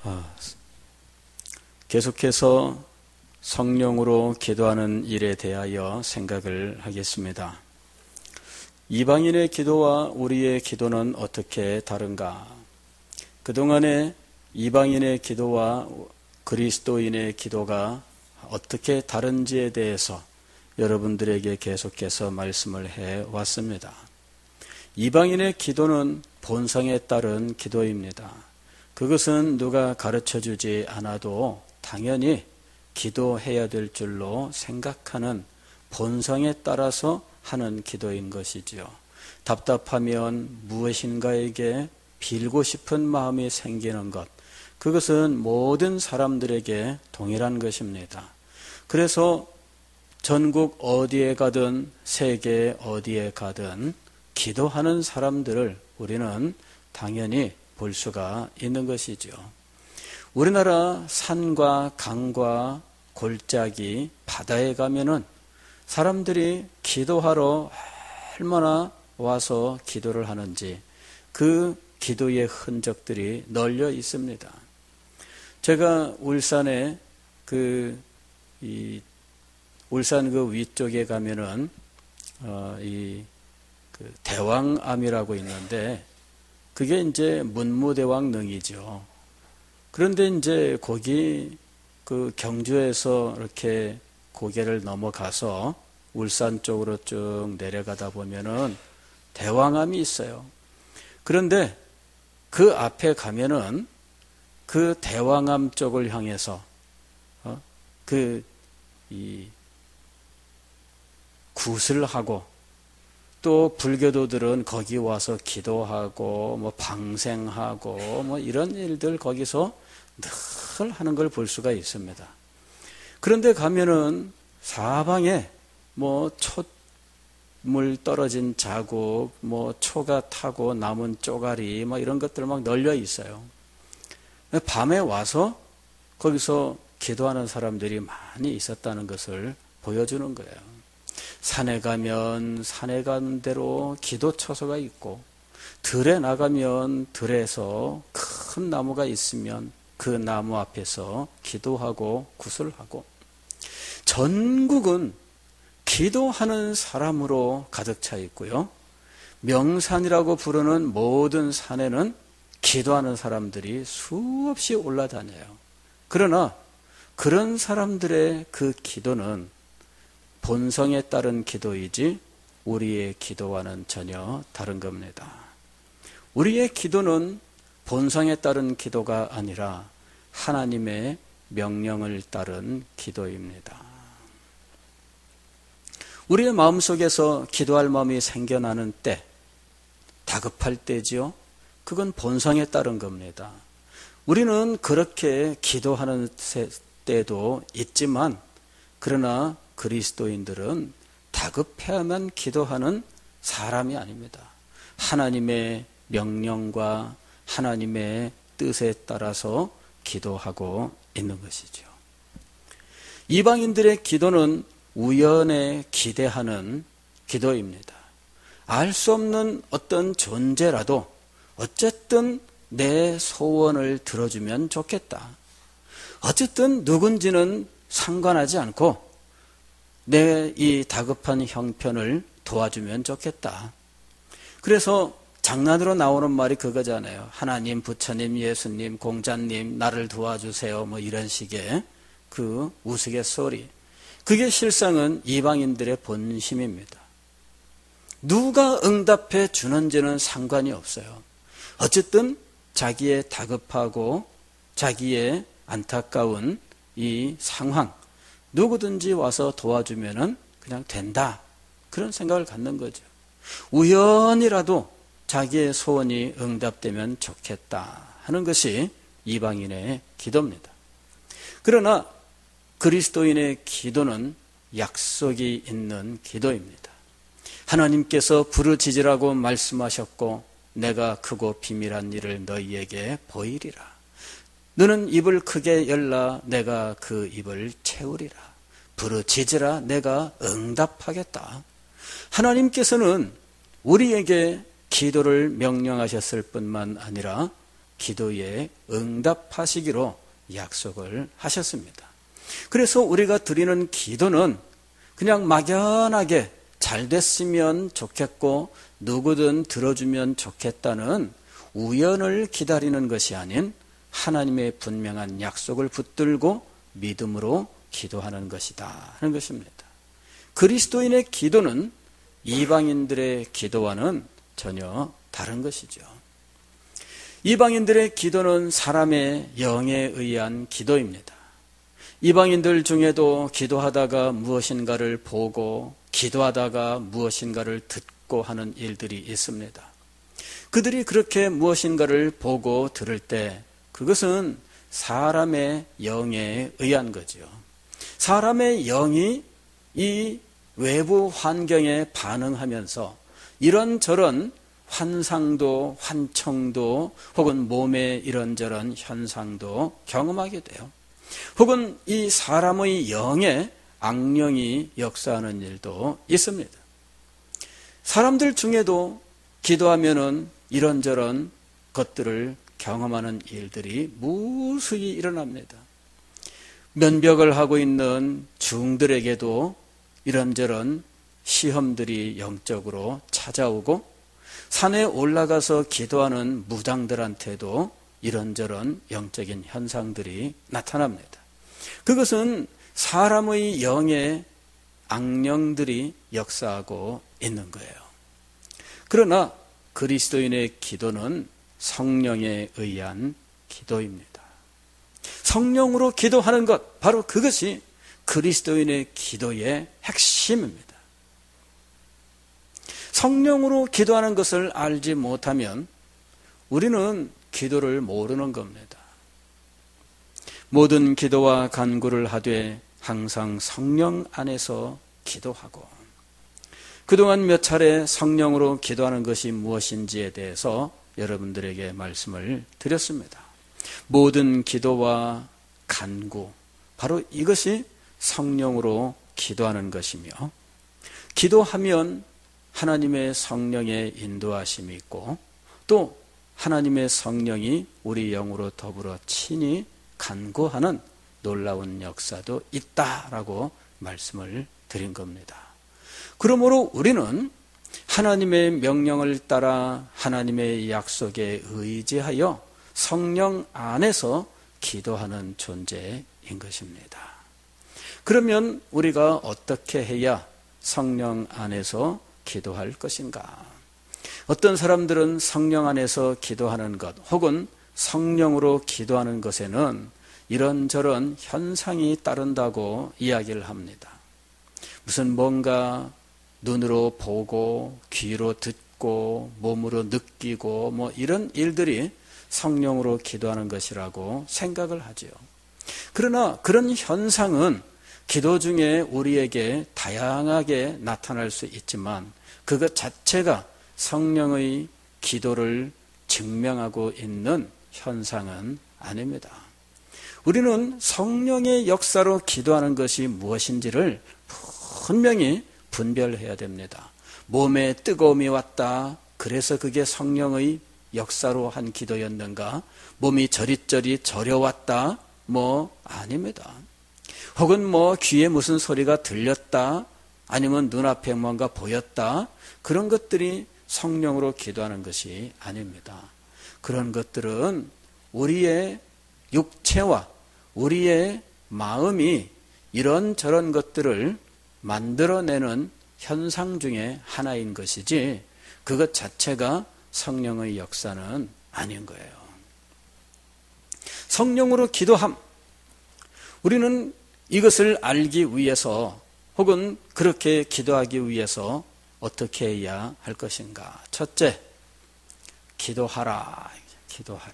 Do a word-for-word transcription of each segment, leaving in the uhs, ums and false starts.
계속해서 성령으로 기도하는 일에 대하여 생각을 하겠습니다. 이방인의 기도와 우리의 기도는 어떻게 다른가? 그동안에 이방인의 기도와 그리스도인의 기도가 어떻게 다른지에 대해서 여러분들에게 계속해서 말씀을 해왔습니다. 이방인의 기도는 본성에 따른 기도입니다. 그것은 누가 가르쳐주지 않아도 당연히 기도해야 될 줄로 생각하는 본성에 따라서 하는 기도인 것이지요. 답답하면 무엇인가에게 빌고 싶은 마음이 생기는 것, 그것은 모든 사람들에게 동일한 것입니다. 그래서 전국 어디에 가든 세계 어디에 가든 기도하는 사람들을 우리는 당연히 볼 수가 있는 것이죠. 우리나라 산과 강과 골짜기, 바다에 가면은 사람들이 기도하러 얼마나 와서 기도를 하는지 그 기도의 흔적들이 널려 있습니다. 제가 울산에 그, 이, 울산 그 위쪽에 가면은, 어, 이, 그 대왕암이라고 있는데, 그게 이제 문무대왕릉이죠. 그런데 이제 거기 그 경주에서 이렇게 고개를 넘어가서 울산 쪽으로 쭉 내려가다 보면은 대왕암이 있어요. 그런데 그 앞에 가면은 그 대왕암 쪽을 향해서 어? 그 이 굿을 하고 또 불교도들은 거기 와서 기도하고 뭐 방생하고 뭐 이런 일들 거기서 늘 하는 걸 볼 수가 있습니다. 그런데 가면은 사방에 뭐 촛물 떨어진 자국, 뭐 초가 타고 남은 쪼가리 뭐 이런 것들 막 널려 있어요. 밤에 와서 거기서 기도하는 사람들이 많이 있었다는 것을 보여주는 거예요. 산에 가면 산에 가는 대로 기도 처소가 있고, 들에 나가면 들에서 큰 나무가 있으면 그 나무 앞에서 기도하고 구슬하고, 전국은 기도하는 사람으로 가득 차 있고요. 명산이라고 부르는 모든 산에는 기도하는 사람들이 수없이 올라다녀요. 그러나 그런 사람들의 그 기도는 본성에 따른 기도이지 우리의 기도와는 전혀 다른 겁니다. 우리의 기도는 본성에 따른 기도가 아니라 하나님의 명령을 따른 기도입니다. 우리의 마음속에서 기도할 마음이 생겨나는 때, 다급할 때지요. 그건 본성에 따른 겁니다. 우리는 그렇게 기도하는 때도 있지만, 그러나 그리스도인들은 다급해야만 기도하는 사람이 아닙니다. 하나님의 명령과 하나님의 뜻에 따라서 기도하고 있는 것이죠. 이방인들의 기도는 우연에 기대하는 기도입니다. 알 수 없는 어떤 존재라도 어쨌든 내 소원을 들어주면 좋겠다. 어쨌든 누군지는 상관하지 않고 내 이 다급한 형편을 도와주면 좋겠다. 그래서 장난으로 나오는 말이 그거잖아요. 하나님, 부처님, 예수님, 공자님, 나를 도와주세요. 뭐 이런 식의 그 우스갯소리. 그게 실상은 이방인들의 본심입니다. 누가 응답해 주는지는 상관이 없어요. 어쨌든 자기의 다급하고 자기의 안타까운 이 상황, 누구든지 와서 도와주면은 그냥 된다. 그런 생각을 갖는 거죠. 우연이라도 자기의 소원이 응답되면 좋겠다 하는 것이 이방인의 기도입니다. 그러나 그리스도인의 기도는 약속이 있는 기도입니다. 하나님께서 부르짖으라고 말씀하셨고 내가 크고 비밀한 일을 너희에게 보이리라. 너는 입을 크게 열라 내가 그 입을 채우리라. 부르짖으라 내가 응답하겠다. 하나님께서는 우리에게 기도를 명령하셨을 뿐만 아니라 기도에 응답하시기로 약속을 하셨습니다. 그래서 우리가 드리는 기도는 그냥 막연하게 잘 됐으면 좋겠고 누구든 들어주면 좋겠다는 우연을 기다리는 것이 아닌 하나님의 분명한 약속을 붙들고 믿음으로 기도하는 것이다 하는 것입니다. 그리스도인의 기도는 이방인들의 기도와는 전혀 다른 것이죠. 이방인들의 기도는 사람의 영에 의한 기도입니다. 이방인들 중에도 기도하다가 무엇인가를 보고 기도하다가 무엇인가를 듣고 하는 일들이 있습니다. 그들이 그렇게 무엇인가를 보고 들을 때 그것은 사람의 영에 의한 거죠. 사람의 영이 이 외부 환경에 반응하면서 이런저런 환상도 환청도 혹은 몸의 이런저런 현상도 경험하게 돼요. 혹은 이 사람의 영에 악령이 역사하는 일도 있습니다. 사람들 중에도 기도하면은 이런저런 것들을 경험하는 일들이 무수히 일어납니다. 면벽을 하고 있는 중들에게도 이런저런 시험들이 영적으로 찾아오고 산에 올라가서 기도하는 무당들한테도 이런저런 영적인 현상들이 나타납니다. 그것은 사람의 영에 악령들이 역사하고 있는 거예요. 그러나 그리스도인의 기도는 성령에 의한 기도입니다. 성령으로 기도하는 것, 바로 그것이 그리스도인의 기도의 핵심입니다. 성령으로 기도하는 것을 알지 못하면 우리는 기도를 모르는 겁니다. 모든 기도와 간구를 하되 항상 성령 안에서 기도하고, 그동안 몇 차례 성령으로 기도하는 것이 무엇인지에 대해서 여러분들에게 말씀을 드렸습니다. 모든 기도와 간구, 바로 이것이 성령으로 기도하는 것이며, 기도하면 하나님의 성령의 인도하심이 있고 또 하나님의 성령이 우리 영으로 더불어 친히 간구하는 놀라운 역사도 있다라고 말씀을 드린 겁니다. 그러므로 우리는 하나님의 명령을 따라 하나님의 약속에 의지하여 성령 안에서 기도하는 존재인 것입니다. 그러면 우리가 어떻게 해야 성령 안에서 기도할 것인가? 어떤 사람들은 성령 안에서 기도하는 것 혹은 성령으로 기도하는 것에는 이런저런 현상이 따른다고 이야기를 합니다. 무슨 뭔가 눈으로 보고 귀로 듣고 몸으로 느끼고 뭐 이런 일들이 성령으로 기도하는 것이라고 생각을 하죠. 그러나 그런 현상은 기도 중에 우리에게 다양하게 나타날 수 있지만 그것 자체가 성령의 기도를 증명하고 있는 현상은 아닙니다. 우리는 성령의 역사로 기도하는 것이 무엇인지를 분명히 분별해야 됩니다. 몸에 뜨거움이 왔다, 그래서 그게 성령의 역사로 한 기도였는가? 몸이 저릿저릿 저려왔다? 뭐 아닙니다. 혹은 뭐 귀에 무슨 소리가 들렸다, 아니면 눈앞에 뭔가 보였다, 그런 것들이 성령으로 기도하는 것이 아닙니다. 그런 것들은 우리의 육체와 우리의 마음이 이런저런 것들을 만들어내는 현상 중에 하나인 것이지 그것 자체가 성령의 역사는 아닌 거예요. 성령으로 기도함, 우리는 이것을 알기 위해서 혹은 그렇게 기도하기 위해서 어떻게 해야 할 것인가? 첫째, 기도하라. 기도하라.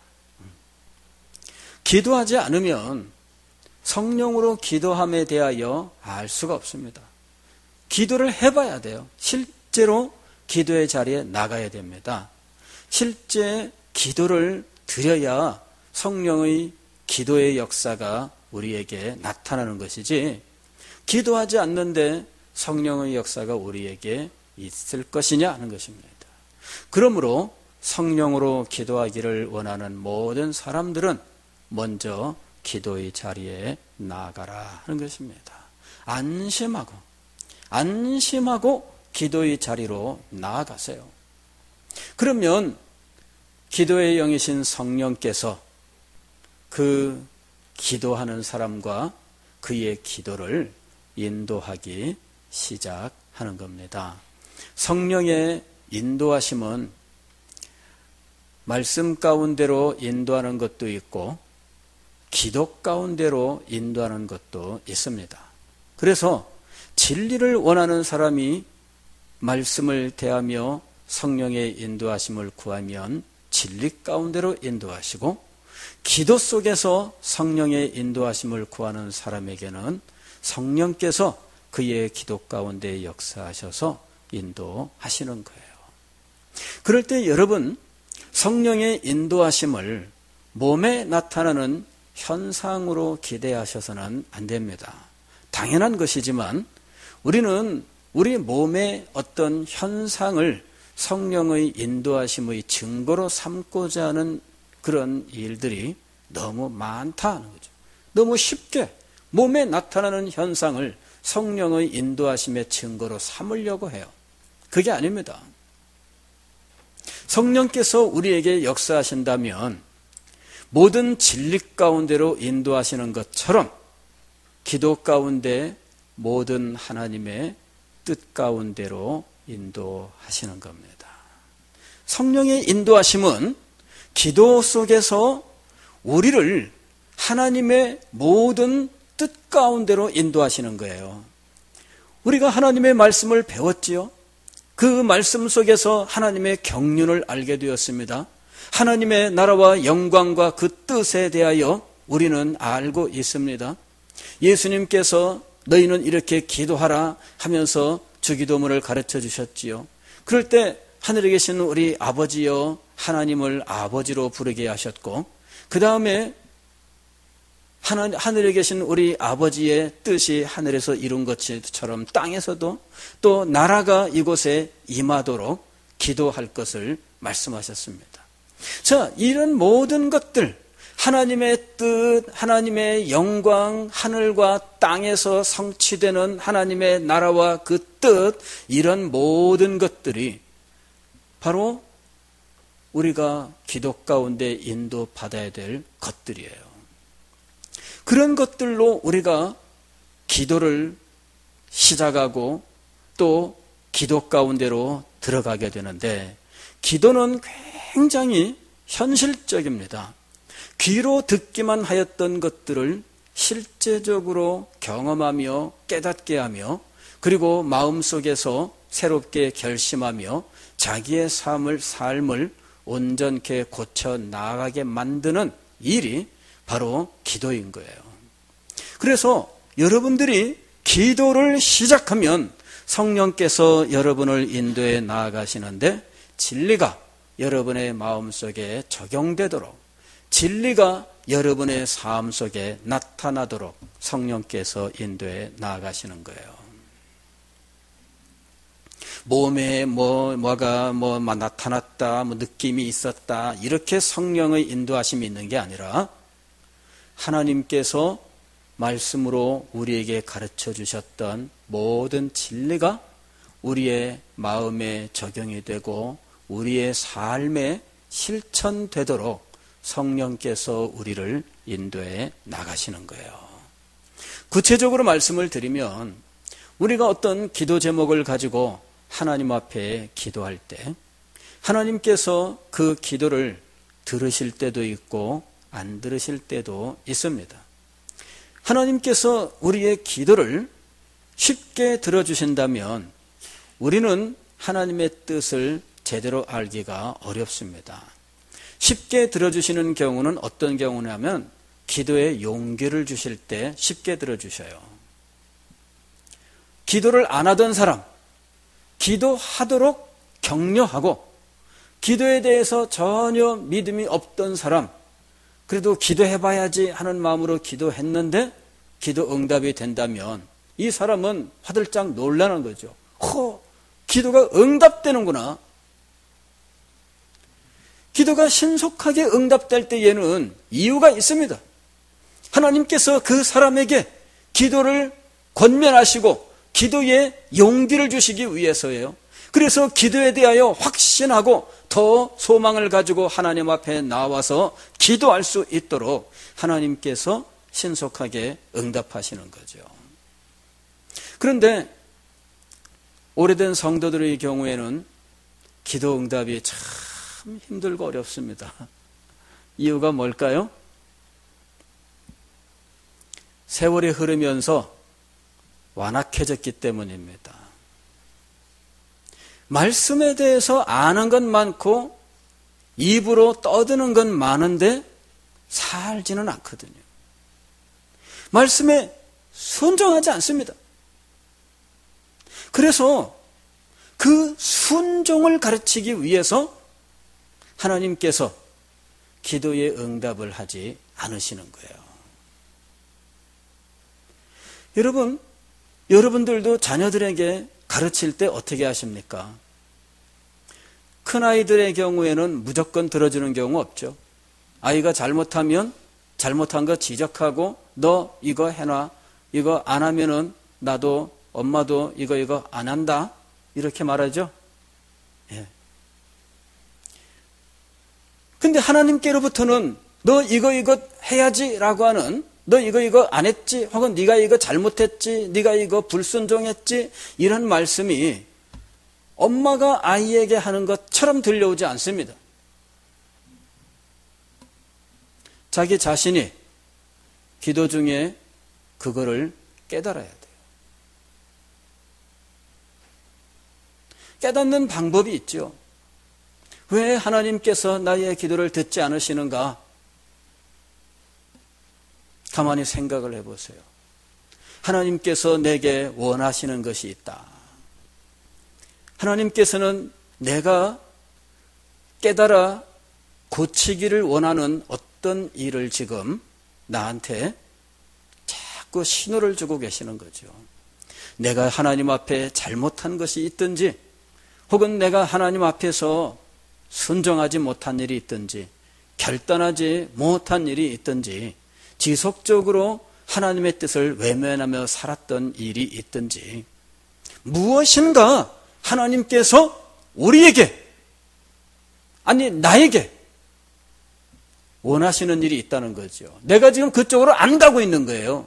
기도하지 않으면 성령으로 기도함에 대하여 알 수가 없습니다. 기도를 해봐야 돼요. 실제로 기도의 자리에 나가야 됩니다. 실제 기도를 드려야 성령의 기도의 역사가 우리에게 나타나는 것이지, 기도하지 않는데 성령의 역사가 우리에게 있을 것이냐 하는 것입니다. 그러므로 성령으로 기도하기를 원하는 모든 사람들은 먼저 기도의 자리에 나아가라 하는 것입니다. 안심하고 안심하고 기도의 자리로 나아가세요. 그러면 기도의 영이신 성령께서 그 기도하는 사람과 그의 기도를 인도하기 시작하는 겁니다. 성령의 인도하심은 말씀 가운데로 인도하는 것도 있고 기도 가운데로 인도하는 것도 있습니다. 그래서 진리를 원하는 사람이 말씀을 대하며 성령의 인도하심을 구하면 진리 가운데로 인도하시고, 기도 속에서 성령의 인도하심을 구하는 사람에게는 성령께서 그의 기도 가운데 역사하셔서 인도하시는 거예요. 그럴 때 여러분, 성령의 인도하심을 몸에 나타나는 현상으로 기대하셔서는 안 됩니다. 당연한 것이지만 우리는 우리 몸의 어떤 현상을 성령의 인도하심의 증거로 삼고자 하는 그런 일들이 너무 많다는 거죠. 너무 쉽게 몸에 나타나는 현상을 성령의 인도하심의 증거로 삼으려고 해요. 그게 아닙니다. 성령께서 우리에게 역사하신다면 모든 진리 가운데로 인도하시는 것처럼 기도 가운데 모든 하나님의 뜻 가운데로 인도하시는 겁니다. 성령의 인도하심은 기도 속에서 우리를 하나님의 모든 뜻 가운데로 인도하시는 거예요. 우리가 하나님의 말씀을 배웠지요. 그 말씀 속에서 하나님의 경륜을 알게 되었습니다. 하나님의 나라와 영광과 그 뜻에 대하여 우리는 알고 있습니다. 예수님께서 너희는 이렇게 기도하라 하면서 주기도문을 가르쳐 주셨지요. 그럴 때 하늘에 계신 우리 아버지여 하나님을 아버지로 부르게 하셨고, 그 다음에 하늘에 계신 우리 아버지의 뜻이 하늘에서 이룬 것처럼 땅에서도 또 나라가 이곳에 임하도록 기도할 것을 말씀하셨습니다. 자, 이런 모든 것들, 하나님의 뜻, 하나님의 영광, 하늘과 땅에서 성취되는 하나님의 나라와 그 뜻, 이런 모든 것들이 바로 우리가 기도 가운데 인도받아야 될 것들이에요. 그런 것들로 우리가 기도를 시작하고 또 기도 가운데로 들어가게 되는데, 기도는 굉장히 현실적입니다. 귀로 듣기만 하였던 것들을 실제적으로 경험하며 깨닫게 하며, 그리고 마음속에서 새롭게 결심하며 자기의 삶을, 삶을 온전케 고쳐 나가게 만드는 일이 바로 기도인 거예요. 그래서 여러분들이 기도를 시작하면 성령께서 여러분을 인도해 나아가시는데, 진리가 여러분의 마음속에 적용되도록, 진리가 여러분의 삶 속에 나타나도록 성령께서 인도해 나아가시는 거예요. 몸에 뭐, 뭐가 뭐 나타났다, 뭐 느낌이 있었다, 이렇게 성령의 인도하심이 있는 게 아니라 하나님께서 말씀으로 우리에게 가르쳐 주셨던 모든 진리가 우리의 마음에 적용이 되고 우리의 삶에 실천되도록 성령께서 우리를 인도해 나가시는 거예요. 구체적으로 말씀을 드리면, 우리가 어떤 기도 제목을 가지고 하나님 앞에 기도할 때 하나님께서 그 기도를 들으실 때도 있고 안 들으실 때도 있습니다. 하나님께서 우리의 기도를 쉽게 들어주신다면 우리는 하나님의 뜻을 제대로 알기가 어렵습니다. 쉽게 들어주시는 경우는 어떤 경우냐면, 기도에 용기를 주실 때 쉽게 들어주셔요. 기도를 안 하던 사람, 기도하도록 격려하고 기도에 대해서 전혀 믿음이 없던 사람, 그래도 기도해봐야지 하는 마음으로 기도했는데 기도 응답이 된다면 이 사람은 화들짝 놀라는 거죠. 허, 기도가 응답되는구나. 기도가 신속하게 응답될 때에는 이유가 있습니다. 하나님께서 그 사람에게 기도를 권면하시고 기도에 용기를 주시기 위해서예요. 그래서 기도에 대하여 확신하고 더 소망을 가지고 하나님 앞에 나와서 기도할 수 있도록 하나님께서 신속하게 응답하시는 거죠. 그런데 오래된 성도들의 경우에는 기도 응답이 참 힘들고 어렵습니다. 이유가 뭘까요? 세월이 흐르면서 완악해졌기 때문입니다. 말씀에 대해서 아는 건 많고 입으로 떠드는 건 많은데 살지는 않거든요. 말씀에 순종하지 않습니다. 그래서 그 순종을 가르치기 위해서 하나님께서 기도의 응답을 하지 않으시는 거예요. 여러분, 여러분들도 자녀들에게 가르칠 때 어떻게 하십니까? 큰아이들의 경우에는 무조건 들어주는 경우 없죠. 아이가 잘못하면 잘못한 거 지적하고 너 이거 해놔. 이거 안 하면은 나도 엄마도 이거 이거 안 한다. 이렇게 말하죠. 예. 근데 하나님께로부터는 너 이거 이거 해야지라고 하는, 너 이거 이거 안 했지, 혹은 네가 이거 잘못했지, 네가 이거 불순종했지, 이런 말씀이 엄마가 아이에게 하는 것처럼 들려오지 않습니다. 자기 자신이 기도 중에 그거를 깨달아야 돼요. 깨닫는 방법이 있죠. 왜 하나님께서 나의 기도를 듣지 않으시는가? 가만히 생각을 해보세요. 하나님께서 내게 원하시는 것이 있다. 하나님께서는 내가 깨달아 고치기를 원하는 어떤 일을 지금 나한테 자꾸 신호를 주고 계시는 거죠. 내가 하나님 앞에 잘못한 것이 있든지, 혹은 내가 하나님 앞에서 순종하지 못한 일이 있든지, 결단하지 못한 일이 있든지, 지속적으로 하나님의 뜻을 외면하며 살았던 일이 있든지, 무엇인가 하나님께서 우리에게, 아니 나에게 원하시는 일이 있다는 거죠. 내가 지금 그쪽으로 안 가고 있는 거예요.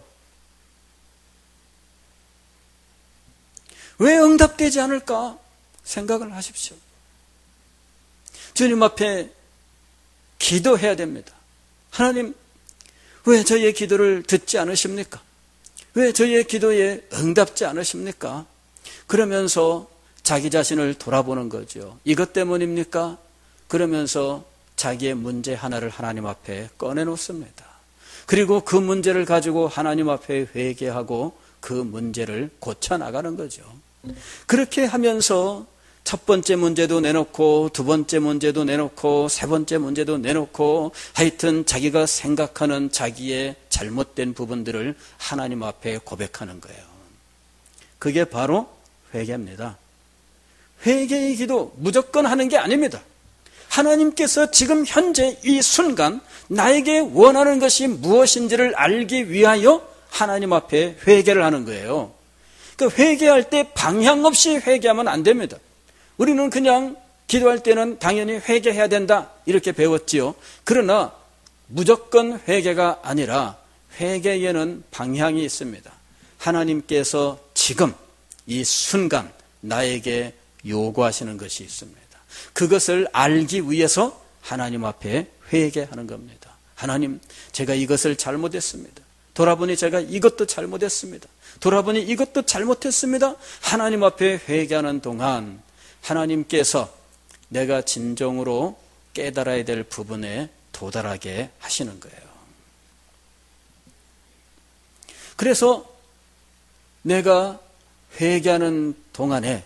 왜 응답되지 않을까 생각을 하십시오. 주님 앞에 기도해야 됩니다. 하나님, 왜 저희의 기도를 듣지 않으십니까? 왜 저희의 기도에 응답지 않으십니까? 그러면서 자기 자신을 돌아보는 거죠. 이것 때문입니까? 그러면서 자기의 문제 하나를 하나님 앞에 꺼내놓습니다. 그리고 그 문제를 가지고 하나님 앞에 회개하고 그 문제를 고쳐나가는 거죠. 그렇게 하면서 첫 번째 문제도 내놓고 두 번째 문제도 내놓고 세 번째 문제도 내놓고, 하여튼 자기가 생각하는 자기의 잘못된 부분들을 하나님 앞에 고백하는 거예요. 그게 바로 회개입니다. 회개의 기도 무조건 하는 게 아닙니다. 하나님께서 지금 현재 이 순간 나에게 원하는 것이 무엇인지를 알기 위하여 하나님 앞에 회개를 하는 거예요. 그 회개할 때 방향 없이 회개하면 안 됩니다. 우리는 그냥 기도할 때는 당연히 회개해야 된다 이렇게 배웠지요. 그러나 무조건 회개가 아니라 회개에는 방향이 있습니다. 하나님께서 지금 이 순간 나에게 요구하시는 것이 있습니다. 그것을 알기 위해서 하나님 앞에 회개하는 겁니다. 하나님, 제가 이것을 잘못했습니다. 돌아보니 제가 이것도 잘못했습니다. 돌아보니 이것도 잘못했습니다. 하나님 앞에 회개하는 동안 하나님께서 내가 진정으로 깨달아야 될 부분에 도달하게 하시는 거예요. 그래서 내가 회개하는 동안에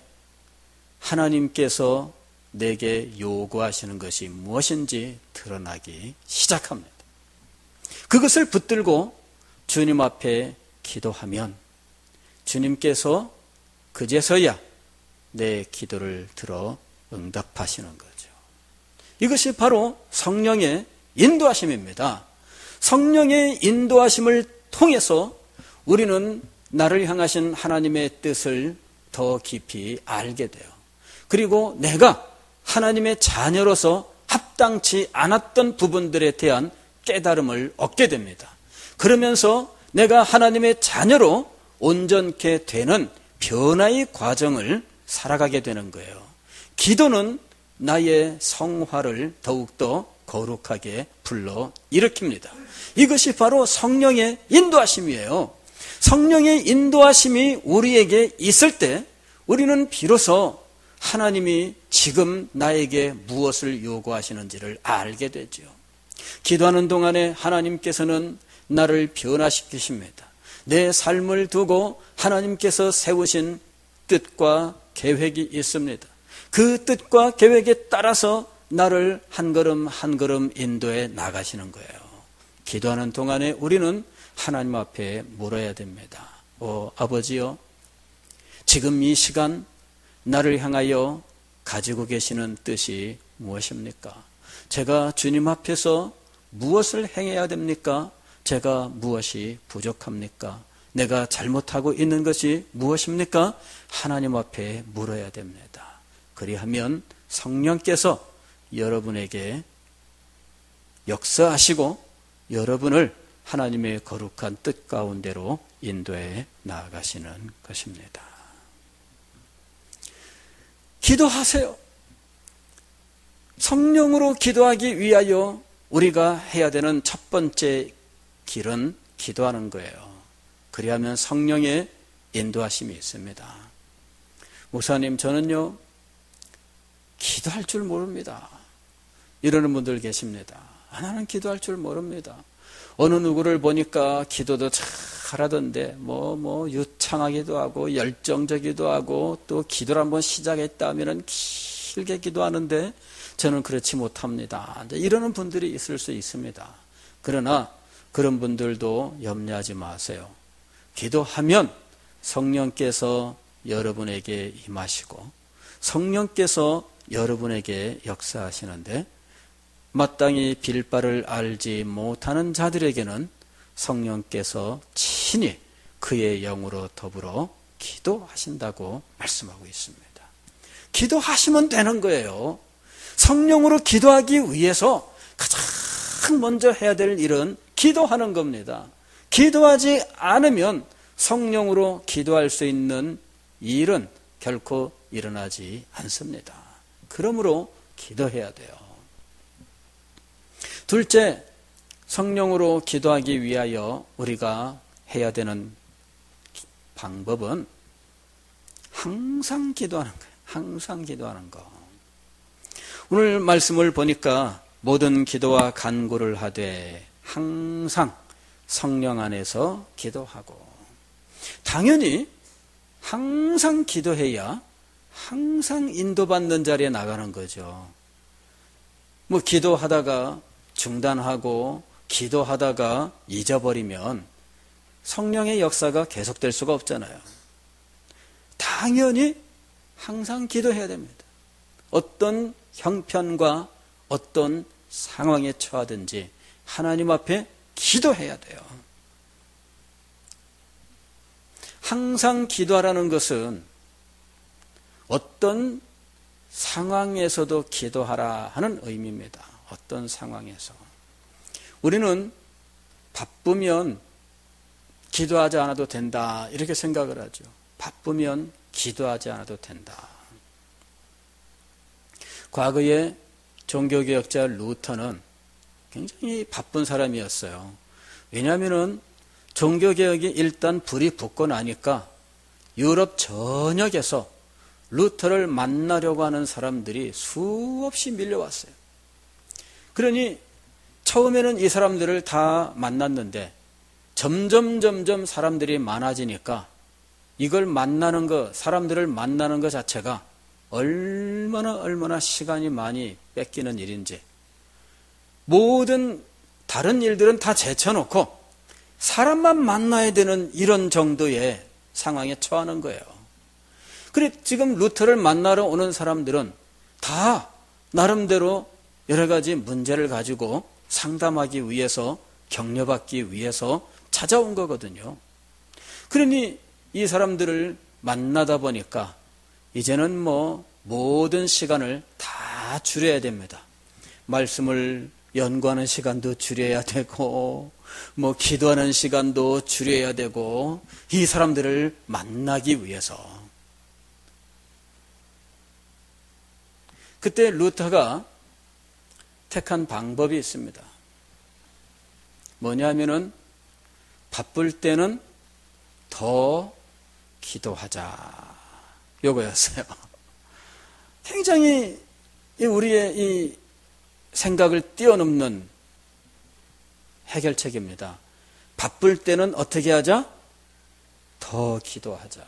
하나님께서 내게 요구하시는 것이 무엇인지 드러나기 시작합니다. 그것을 붙들고 주님 앞에 기도하면 주님께서 그제서야 내 기도를 들어 응답하시는 거죠. 이것이 바로 성령의 인도하심입니다. 성령의 인도하심을 통해서 우리는 나를 향하신 하나님의 뜻을 더 깊이 알게 돼요. 그리고 내가 하나님의 자녀로서 합당치 않았던 부분들에 대한 깨달음을 얻게 됩니다. 그러면서 내가 하나님의 자녀로 온전케 되는 변화의 과정을 살아가게 되는 거예요. 기도는 나의 성화를 더욱더 거룩하게 불러 일으킵니다. 이것이 바로 성령의 인도하심이에요. 성령의 인도하심이 우리에게 있을 때 우리는 비로소 하나님이 지금 나에게 무엇을 요구하시는지를 알게 되죠. 기도하는 동안에 하나님께서는 나를 변화시키십니다. 내 삶을 두고 하나님께서 세우신 뜻과 계획이 있습니다. 그 뜻과 계획에 따라서 나를 한 걸음 한 걸음 인도해 나가시는 거예요. 기도하는 동안에 우리는 하나님 앞에 물어야 됩니다. 오, 아버지요, 지금 이 시간 나를 향하여 가지고 계시는 뜻이 무엇입니까? 제가 주님 앞에서 무엇을 행해야 됩니까? 제가 무엇이 부족합니까? 내가 잘못하고 있는 것이 무엇입니까? 하나님 앞에 물어야 됩니다. 그리하면 성령께서 여러분에게 역사하시고 여러분을 하나님의 거룩한 뜻 가운데로 인도해 나아가시는 것입니다. 기도하세요. 성령으로 기도하기 위하여 우리가 해야 되는 첫 번째 길은 기도하는 거예요. 그리하면 성령의 인도하심이 있습니다. 목사님, 저는요 기도할 줄 모릅니다. 이러는 분들 계십니다. 아, 나는 기도할 줄 모릅니다. 어느 누구를 보니까 기도도 잘하던데 뭐, 뭐 유창하기도 하고 열정적이기도 하고 또 기도를 한번 시작했다 하면 길게 기도하는데 저는 그렇지 못합니다. 이러는 분들이 있을 수 있습니다. 그러나 그런 분들도 염려하지 마세요. 기도하면 성령께서 여러분에게 임하시고 성령께서 여러분에게 역사하시는데 마땅히 빌 바를 알지 못하는 자들에게는 성령께서 친히 그의 영으로 더불어 기도하신다고 말씀하고 있습니다. 기도하시면 되는 거예요. 성령으로 기도하기 위해서 가장 먼저 해야 될 일은 기도하는 겁니다. 기도하지 않으면 성령으로 기도할 수 있는 일은 결코 일어나지 않습니다. 그러므로 기도해야 돼요. 둘째, 성령으로 기도하기 위하여 우리가 해야 되는 방법은 항상 기도하는 거예요. 항상 기도하는 거. 오늘 말씀을 보니까 모든 기도와 간구를 하되 항상 성령 안에서 기도하고, 당연히 항상 기도해야 항상 인도받는 자리에 나가는 거죠. 뭐 기도하다가 중단하고 기도하다가 잊어버리면 성령의 역사가 계속될 수가 없잖아요. 당연히 항상 기도해야 됩니다. 어떤 형편과 어떤 상황에 처하든지 하나님 앞에 기도해야 돼요. 항상 기도하라는 것은 어떤 상황에서도 기도하라 하는 의미입니다. 어떤 상황에서. 우리는 바쁘면 기도하지 않아도 된다 이렇게 생각을 하죠. 바쁘면 기도하지 않아도 된다. 과거에 종교개혁자 루터는 굉장히 바쁜 사람이었어요. 왜냐하면 종교개혁이 일단 불이 붙고 나니까 유럽 전역에서 루터를 만나려고 하는 사람들이 수없이 밀려왔어요. 그러니 처음에는 이 사람들을 다 만났는데 점점 점점 사람들이 많아지니까 이걸 만나는 거, 사람들을 만나는 것 자체가 얼마나 얼마나 시간이 많이 뺏기는 일인지 모든 다른 일들은 다 제쳐놓고 사람만 만나야 되는 이런 정도의 상황에 처하는 거예요. 그래 지금 루터를 만나러 오는 사람들은 다 나름대로 여러 가지 문제를 가지고 상담하기 위해서, 격려받기 위해서 찾아온 거거든요. 그러니 이 사람들을 만나다 보니까 이제는 뭐 모든 시간을 다 줄여야 됩니다. 말씀을 연구하는 시간도 줄여야 되고, 뭐 기도하는 시간도 줄여야 되고, 이 사람들을 만나기 위해서. 그때 루터가 택한 방법이 있습니다. 뭐냐면은 바쁠 때는 더 기도하자, 요거였어요. 굉장히 우리의 이 생각을 뛰어넘는 해결책입니다. 바쁠 때는 어떻게 하자? 더 기도하자.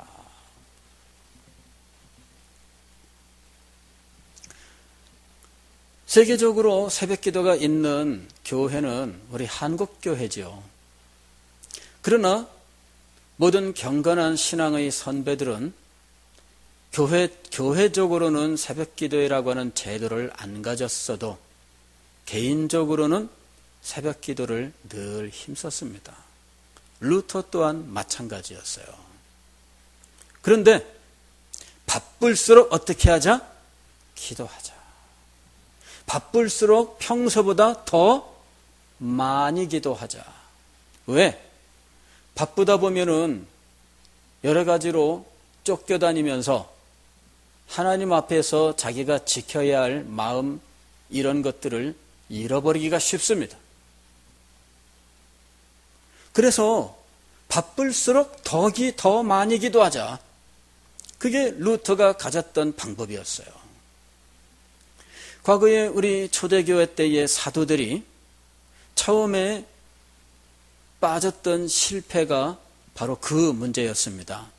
세계적으로 새벽 기도가 있는 교회는 우리 한국 교회지요. 그러나 모든 경건한 신앙의 선배들은 교회, 교회적으로는 새벽 기도회라고 하는 제도를 안 가졌어도 개인적으로는 새벽 기도를 늘 힘썼습니다. 루터 또한 마찬가지였어요. 그런데 바쁠수록 어떻게 하자? 기도하자. 바쁠수록 평소보다 더 많이 기도하자. 왜? 바쁘다 보면은 여러 가지로 쫓겨다니면서 하나님 앞에서 자기가 지켜야 할 마음, 이런 것들을 잃어버리기가 쉽습니다. 그래서 바쁠수록 더기 더 많이 기도하자. 그게 루터가 가졌던 방법이었어요. 과거에 우리 초대교회 때의 사도들이 처음에 빠졌던 실패가 바로 그 문제였습니다.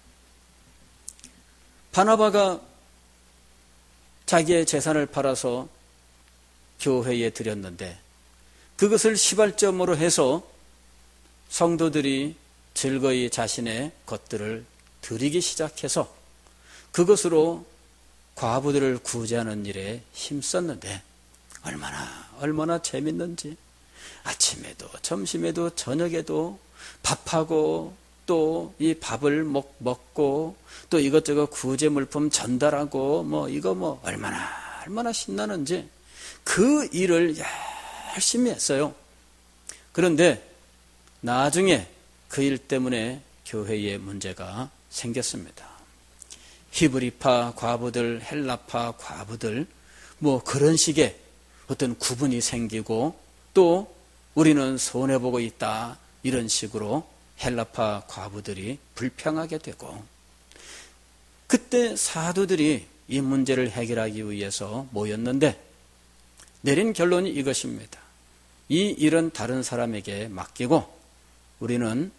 바나바가 자기의 재산을 팔아서 교회에 드렸는데 그것을 시발점으로 해서 성도들이 즐거이 자신의 것들을 드리기 시작해서 그것으로 과부들을 구제하는 일에 힘썼는데 얼마나 얼마나 재밌는지 아침에도 점심에도 저녁에도 밥하고 또 이 밥을 먹, 먹고 또 이것저것 구제 물품 전달하고 뭐 이거 뭐 얼마나 얼마나 신나는지 그 일을 열심히 했어요. 그런데 나중에 그 일 때문에 교회에 문제가 생겼습니다. 히브리파 과부들, 헬라파 과부들 뭐 그런 식의 어떤 구분이 생기고 또 우리는 손해보고 있다 이런 식으로 헬라파 과부들이 불평하게 되고 그때 사도들이 이 문제를 해결하기 위해서 모였는데 내린 결론이 이것입니다. 이 일은 다른 사람에게 맡기고 우리는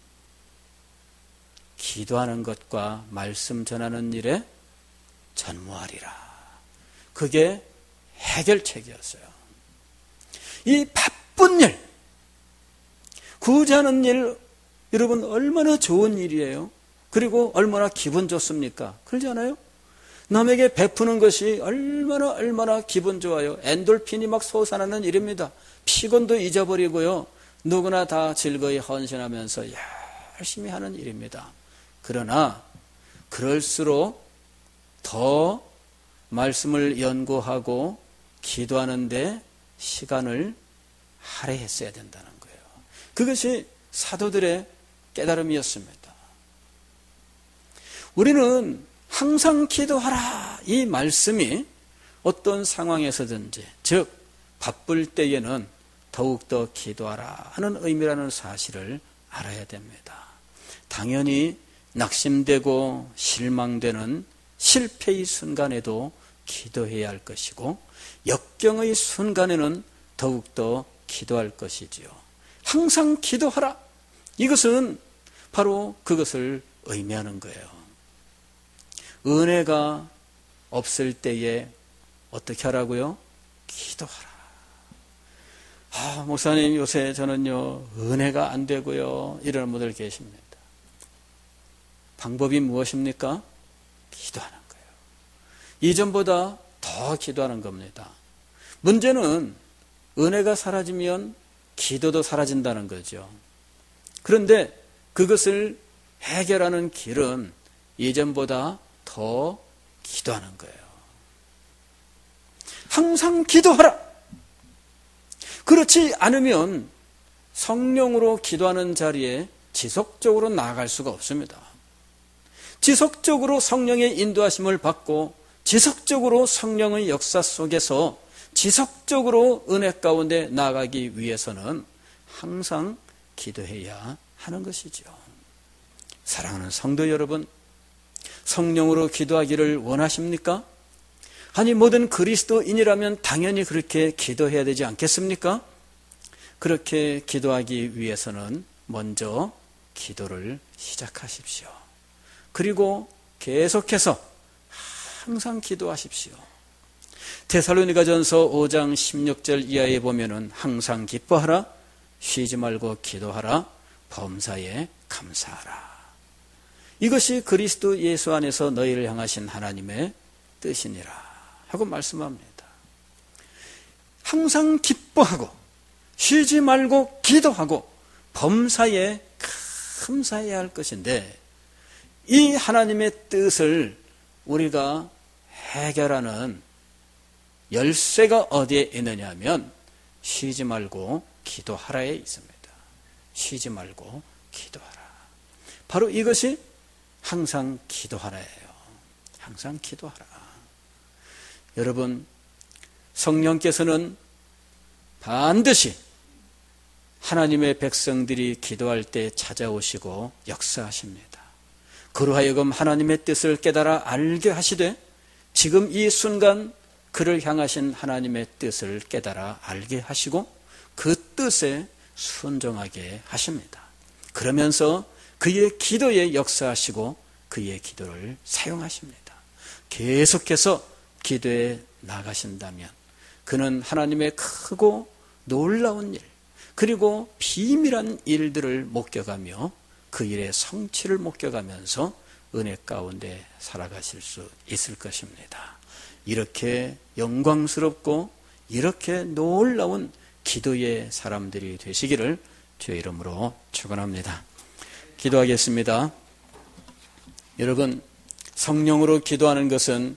기도하는 것과 말씀 전하는 일에 전무하리라. 그게 해결책이었어요. 이 바쁜 일, 구제하는 일, 여러분 얼마나 좋은 일이에요. 그리고 얼마나 기분 좋습니까? 그러지 않아요? 남에게 베푸는 것이 얼마나 얼마나 기분 좋아요. 엔돌핀이 막 솟아나는 일입니다. 피곤도 잊어버리고요. 누구나 다 즐거이 헌신하면서 열심히 하는 일입니다. 그러나 그럴수록 더 말씀을 연구하고 기도하는데 시간을 할애했어야 된다는 거예요. 그것이 사도들의 깨달음이었습니다. 우리는 항상 기도하라 이 말씀이 어떤 상황에서든지 즉 바쁠 때에는 더욱더 기도하라 하는 의미라는 사실을 알아야 됩니다. 당연히 낙심되고 실망되는 실패의 순간에도 기도해야 할 것이고 역경의 순간에는 더욱더 기도할 것이지요. 항상 기도하라. 이것은 바로 그것을 의미하는 거예요. 은혜가 없을 때에 어떻게 하라고요? 기도하라. 아, 목사님 요새 저는요 은혜가 안 되고요 이런 분들 계십니다. 방법이 무엇입니까? 기도하는 거예요. 이전보다 더 기도하는 겁니다. 문제는 은혜가 사라지면 기도도 사라진다는 거죠. 그런데 그것을 해결하는 길은 예전보다 더 기도하는 거예요. 항상 기도하라. 그렇지 않으면 성령으로 기도하는 자리에 지속적으로 나아갈 수가 없습니다. 지속적으로 성령의 인도하심을 받고 지속적으로 성령의 역사 속에서 지속적으로 은혜 가운데 나아가기 위해서는 항상 기도해야 하는 것이죠. 사랑하는 성도 여러분, 성령으로 기도하기를 원하십니까? 아니, 모든 그리스도인이라면 당연히 그렇게 기도해야 되지 않겠습니까? 그렇게 기도하기 위해서는 먼저 기도를 시작하십시오. 그리고 계속해서 항상 기도하십시오. 데살로니가전서 오 장 십육 절 이하에 보면은 항상 기뻐하라, 쉬지 말고 기도하라, 범사에 감사하라. 이것이 그리스도 예수 안에서 너희를 향하신 하나님의 뜻이니라 하고 말씀합니다. 항상 기뻐하고 쉬지 말고 기도하고 범사에 감사해야 할 것인데, 이 하나님의 뜻을 우리가 해결하는 열쇠가 어디에 있느냐 하면 쉬지 말고 기도하라에 있습니다. 쉬지 말고 기도하라. 바로 이것이 항상 기도하라예요. 항상 기도하라. 여러분, 성령께서는 반드시 하나님의 백성들이 기도할 때 찾아오시고 역사하십니다. 그로 하여금 하나님의 뜻을 깨달아 알게 하시되 지금 이 순간 그를 향하신 하나님의 뜻을 깨달아 알게 하시고 그 뜻에 순종하게 하십니다. 그러면서 그의 기도에 역사하시고 그의 기도를 사용하십니다. 계속해서 기도에 나가신다면 그는 하나님의 크고 놀라운 일, 그리고 비밀한 일들을 목격하며 그 일의 성취를 목격하면서 은혜 가운데 살아가실 수 있을 것입니다. 이렇게 영광스럽고 이렇게 놀라운 기도의 사람들이 되시기를 주의 이름으로 축원합니다. 기도하겠습니다. 여러분, 성령으로 기도하는 것은